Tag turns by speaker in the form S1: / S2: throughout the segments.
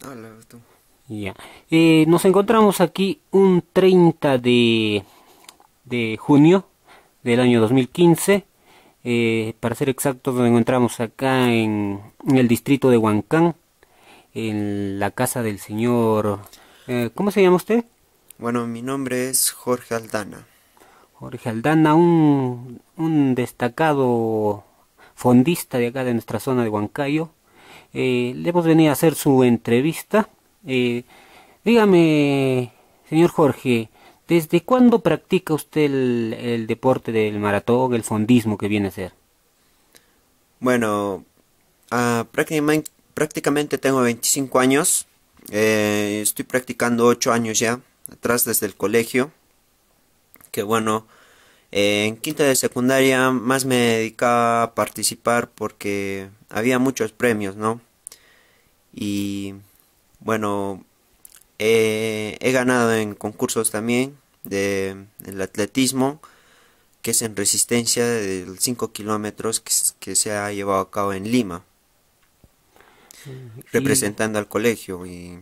S1: Hola, tú.
S2: Ya. Nos encontramos aquí un 30 de junio del año 2015. Para ser exactos, nos encontramos acá en el distrito de Huancán, en la casa del señor... ¿cómo se llama usted?
S1: Bueno, mi nombre es Jorge Aldana.
S2: Jorge Aldana, un destacado fondista de acá de nuestra zona de Huancayo. Le hemos venido a hacer su entrevista. Eh, Dígame, señor Jorge, ¿desde cuándo practica usted el deporte del maratón, el fondismo que viene a ser?
S1: Bueno, prácticamente tengo 25 años. Estoy practicando 8 años ya, atrás desde el colegio. Que bueno, en quinta de secundaria más me dedicaba a participar porque había muchos premios, ¿no? Y bueno, he ganado en concursos también del atletismo, que es en resistencia de 5 kilómetros que se ha llevado a cabo en Lima,
S2: Y,
S1: representando al colegio. Y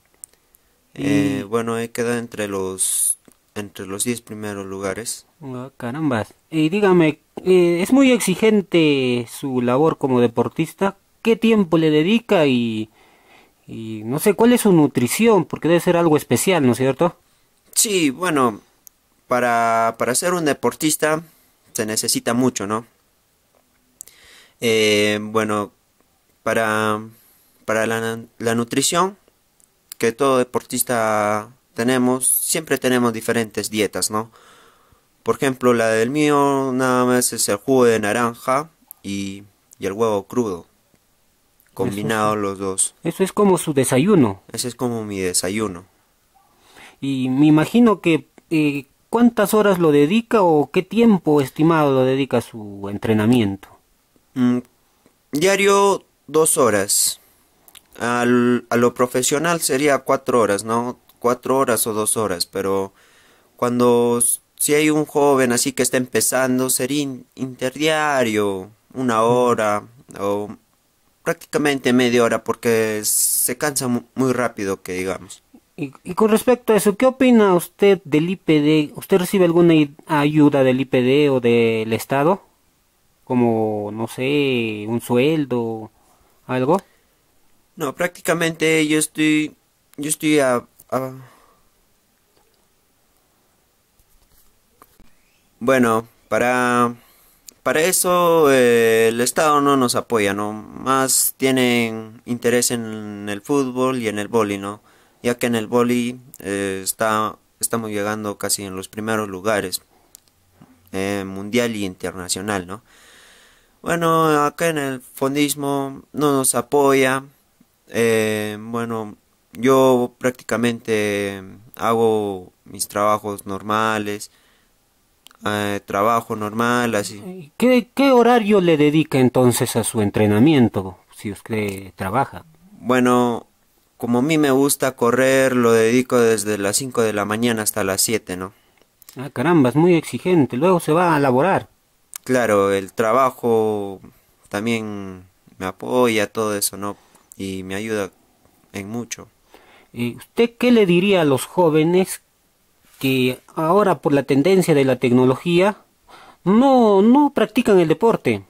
S2: y
S1: bueno, he quedado entre los 10 primeros lugares.
S2: carambas. Y dígame, ¿es muy exigente su labor como deportista? ¿Qué tiempo le dedica y no sé cuál es su nutrición? Porque debe ser algo especial, ¿no es cierto?
S1: Sí, bueno, para ser un deportista se necesita mucho, ¿no? Bueno, para, para la nutrición que todo deportista tenemos, siempre tenemos diferentes dietas, ¿no? Por ejemplo, la del mío nada más es el jugo de naranja y el huevo crudo,
S2: Eso es,
S1: combinados los dos.
S2: eso es como su desayuno.
S1: Ese es como mi desayuno.
S2: Y me imagino que ¿cuántas horas lo dedica o qué tiempo estimado lo dedica a su entrenamiento?
S1: Mm, Diario 2 horas. A lo profesional sería 4 horas, ¿no? 4 horas o 2 horas, pero si hay un joven así que está empezando, sería interdiario, una
S2: Mm.
S1: hora o prácticamente media hora porque se cansa muy rápido, que digamos.
S2: Y con respecto a eso, ¿qué opina usted del IPD? ¿Usted recibe alguna ayuda del IPD o del Estado? Como, no sé, un sueldo, algo.
S1: No, prácticamente yo estoy bueno, para eso el Estado no nos apoya, ¿no? Más tienen interés en el fútbol y en el vóley, ¿no? Ya que en el vóley estamos llegando casi en los primeros lugares, mundial y internacional, ¿no? Bueno, acá en el fondismo no nos apoya. Bueno, yo prácticamente hago mis trabajos normales, trabajo normal, así.
S2: ¿Qué horario le dedica entonces a su entrenamiento si usted trabaja?
S1: Bueno, como a mí me gusta correr, lo dedico desde las 5 de la mañana hasta las 7, ¿no?
S2: Ah, caramba, es muy exigente. Luego se va a laborar.
S1: Claro, el trabajo también me apoya, todo eso, ¿no? Y me ayuda en mucho.
S2: ¿Usted qué le diría a los jóvenes que ahora por la tendencia de la tecnología no practican el deporte?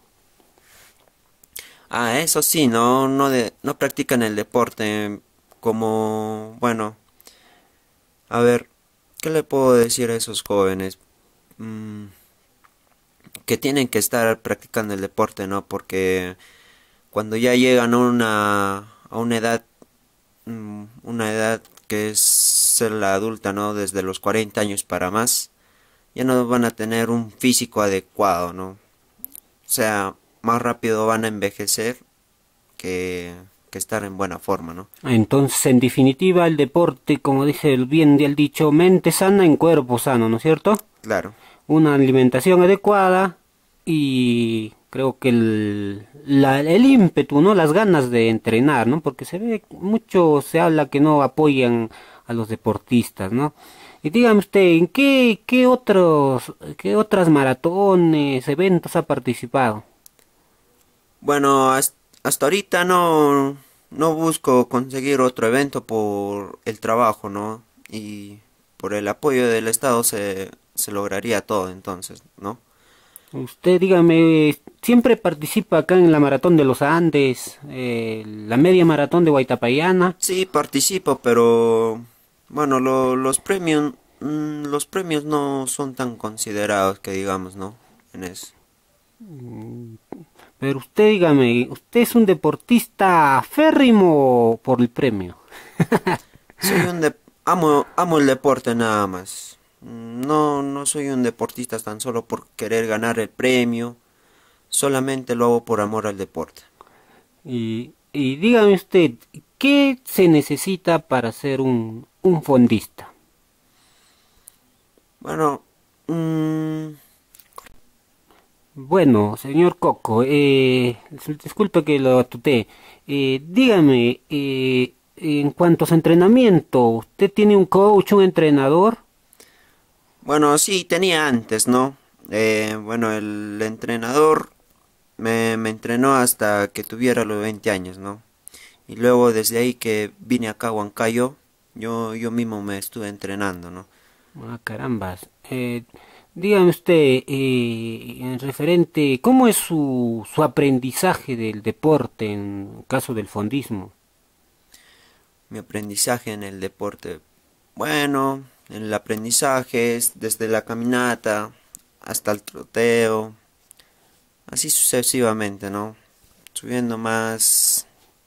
S1: Ah, eso sí, no practican el deporte como, bueno, a ver, ¿qué le puedo decir a esos jóvenes? Mm, que tienen que estar practicando el deporte, ¿no? Porque cuando ya llegan a una edad, una edad que es ser la adulta, ¿no? Desde los 40 años para más, ya no van a tener un físico adecuado, ¿no? O sea, más rápido van a envejecer que estar en buena forma, ¿no?
S2: Entonces, en definitiva, el deporte, como dice el bien del dicho, mente sana en cuerpo sano, ¿no es cierto?
S1: Claro.
S2: Una alimentación adecuada y creo que el ímpetu, ¿no? Las ganas de entrenar, ¿no? Porque se ve mucho, se habla que no apoyan a los deportistas, ¿no? Y dígame usted, ¿en qué otras maratones, eventos ha participado?
S1: Bueno, hasta ahorita no busco conseguir otro evento por el trabajo, ¿no? Y por el apoyo del Estado se lograría todo entonces, ¿no?
S2: Usted, dígame, siempre participa acá en la Maratón de los Andes, la media maratón de Huaytapallana.
S1: Sí, participo, pero bueno, los premios no son tan considerados que digamos, ¿no? En eso.
S2: Pero usted, dígame, ¿usted es un deportista férrimo por el premio?
S1: Soy un de amo el deporte nada más. No soy un deportista tan solo por querer ganar el premio, solamente lo hago por amor al deporte.
S2: Y dígame usted, ¿qué se necesita para ser un fondista?
S1: Bueno,
S2: Bueno, señor Coco, disculpe que lo atutee. Dígame, en cuanto a su entrenamiento, ¿usted tiene un coach, un entrenador?
S1: bueno, sí, tenía antes, ¿no? Bueno, el entrenador me entrenó hasta que tuviera los 20 años, ¿no? Y luego desde ahí que vine acá a Huancayo, yo mismo me estuve entrenando, ¿no?
S2: Ah, carambas. Dígame usted, en referente, ¿cómo es su aprendizaje del deporte en caso del fondismo?
S1: Mi aprendizaje en el deporte, bueno, en el aprendizaje es desde la caminata hasta el troteo, así sucesivamente, ¿no? Subiendo más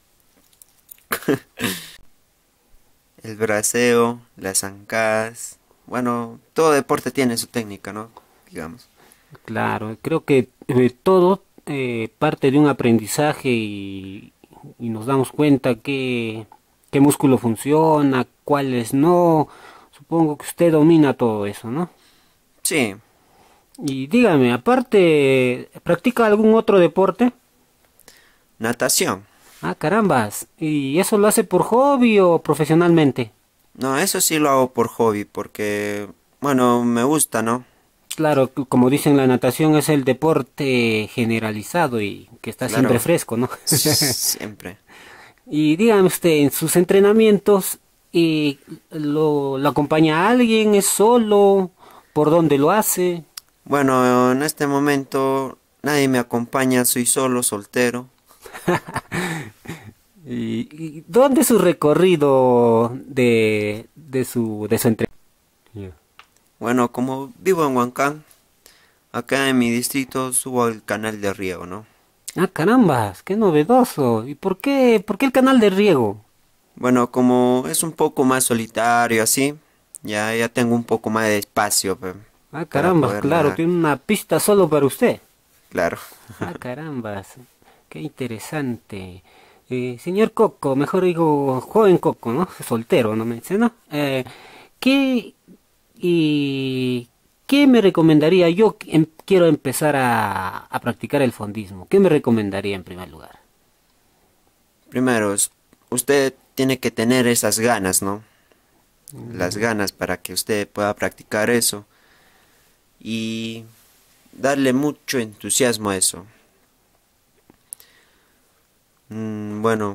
S1: el braceo, las zancadas. Bueno, todo deporte tiene su técnica, ¿no? Digamos.
S2: Claro, creo que todo parte de un aprendizaje y nos damos cuenta qué músculo funciona, cuáles no. Supongo que usted domina todo eso, ¿no?
S1: Sí,
S2: Y dígame, aparte, ¿practica algún otro deporte?
S1: natación.
S2: Ah, carambas. ¿Y eso lo hace por hobby o profesionalmente?
S1: No, eso sí lo hago por hobby, porque, bueno, me gusta, ¿no?
S2: Claro, como dicen, la natación es el deporte generalizado y que está siempre
S1: Claro,
S2: fresco, ¿no?
S1: siempre.
S2: Y dígame usted, en sus entrenamientos, ¿lo acompaña a alguien? ¿Es solo? ¿Por dónde lo hace?
S1: Bueno, en este momento nadie me acompaña, soy solo, soltero.
S2: ¿Y dónde es su recorrido de su entrenamiento?
S1: Bueno, como vivo en Huancán, acá en mi distrito subo al canal de riego, ¿no?
S2: Ah, carambas, qué novedoso. ¿Y por qué el canal de riego?
S1: Bueno, como es un poco más solitario así, ya tengo un poco más de espacio
S2: Ah,
S1: para
S2: carambas,
S1: poder
S2: claro,
S1: nadar,
S2: tiene una pista solo para usted.
S1: claro.
S2: Ah, carambas, qué interesante. Señor Coco, mejor digo joven Coco, ¿no? Soltero, ¿no me dice, no? ¿Qué, y, ¿qué me recomendaría? Yo quiero empezar a practicar el fondismo. ¿Qué me recomendaría en primer lugar?
S1: Primero, usted tiene que tener esas ganas, ¿no? Las ganas para que usted pueda practicar eso y darle mucho entusiasmo a eso. Bueno,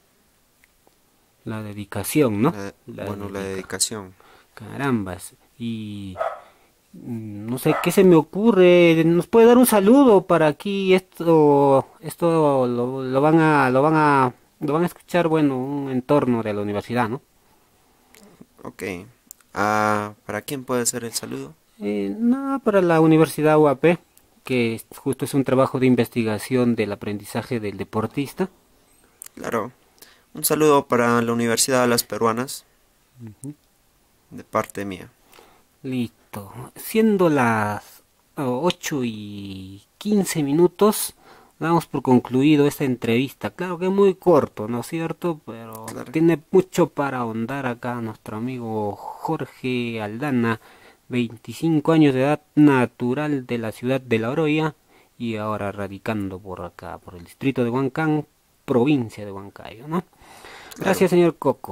S2: La dedicación, ¿no? La
S1: bueno, la
S2: dedica.
S1: dedicación.
S2: Carambas. Y no sé qué se me ocurre. ¿Nos puede dar un saludo para aquí? Esto lo van a escuchar, bueno, un entorno de la universidad, ¿no?
S1: Ok. ¿Para quién puede ser el saludo?
S2: Nada, para la Universidad UAP, que justo es un trabajo de investigación del aprendizaje del deportista.
S1: Claro. Un saludo para la Universidad de las Peruanas, de parte mía.
S2: Listo. Siendo las 8:15, damos por concluido esta entrevista. Claro que es muy corto, ¿no es cierto? Pero
S1: Claro.
S2: tiene mucho para ahondar acá nuestro amigo Jorge Aldana, 25 años de edad, natural de la ciudad de La Oroya y ahora radicando por acá, por el distrito de Huancán, provincia de Huancayo, ¿no?
S1: Claro.
S2: Gracias, señor Coco.